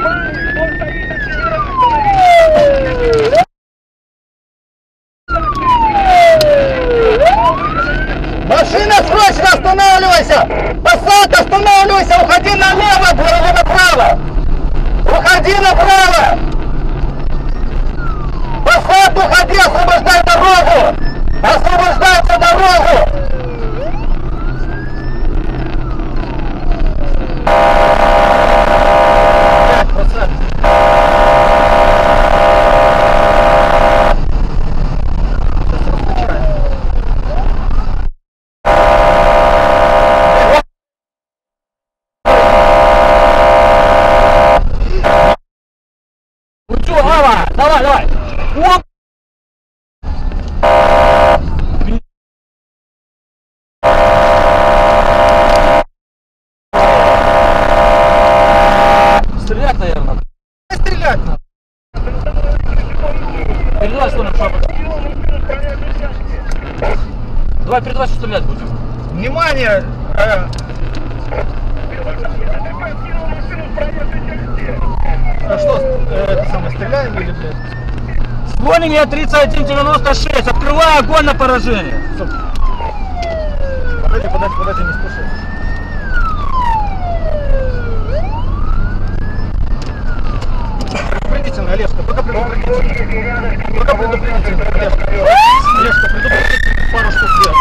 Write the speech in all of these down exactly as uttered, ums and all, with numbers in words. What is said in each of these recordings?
Машина, срочно останавливайся! Пассат, останавливайся! Уходи налево или направо! Уходи направо! Пассат, уходи! Освобождай дорогу! Освобождайте дорогу! Давай, давай! Оп! Стрелять, наверное. Стрелять надо. Передавай, что нам шапок. Давай, передавай, что стрелять будем. Внимание! Э... А что, э, это самое, стреляем или, блядь? Ствол линия тридцать один девяносто шесть, открывай огонь на поражение. Стоп. Подожди, подожди, подожди, не спеши. Предупредительно, Олежка, только предупредительно. Только предупредительно, Олежка. Олежка, предупредительно, пару штук сделай.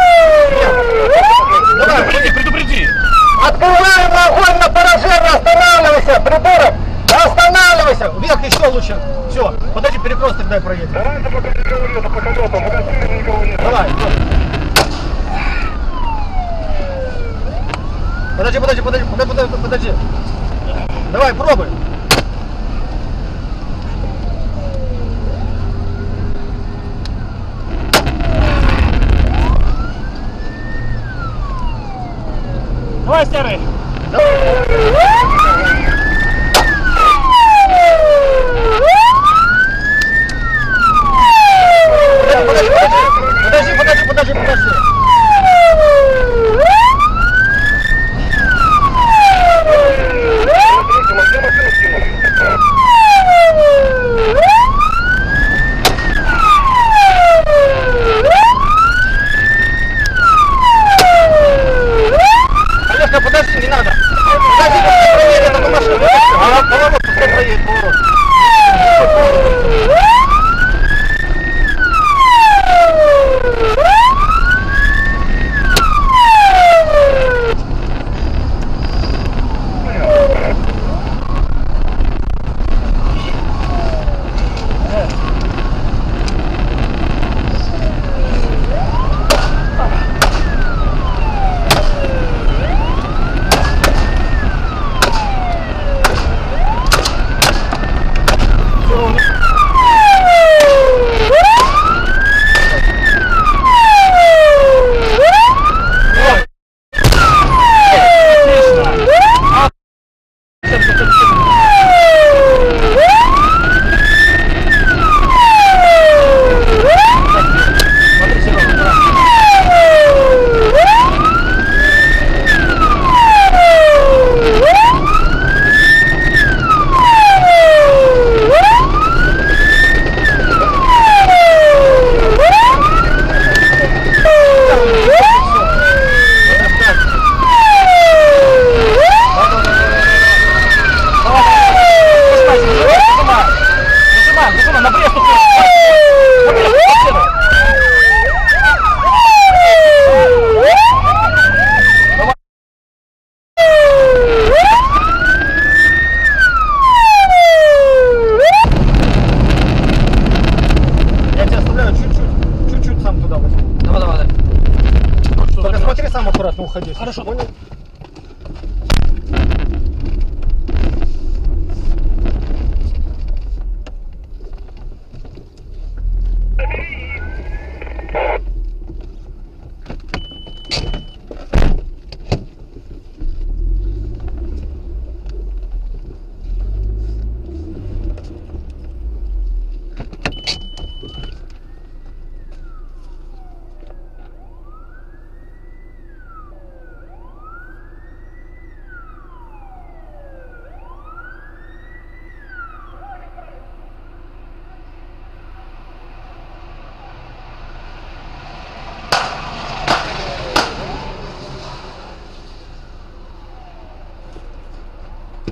Давай, предупреди, предупреди. Открываем огонь на поражение, останавливайся, придурок. Останавливайся! Вверх еще лучше. Все, подожди, перекресток дай проедем. Давай, это пока не говорю, это пока готов, пока никого нет. Давай, подожди, подожди, подожди, подожди, подожди. Давай, пробуй. Давай, серый. Давай. Подожди, подожди, подожди, подожди. Олежка, подожди, не надо. Подожди, пускай проедет эту машину. А, поворот, пускай проедет, поворот. Уходи. Хорошо. Понял?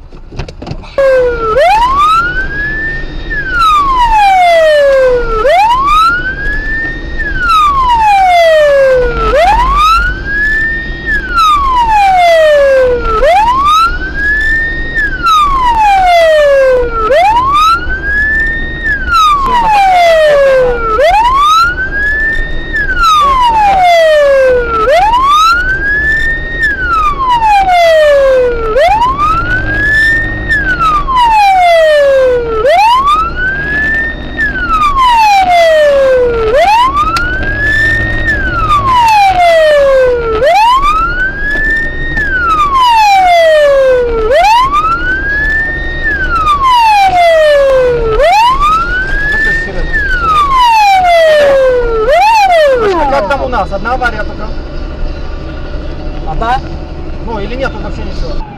У нас одна авария только. А да? Ну или нет, тут вообще ничего.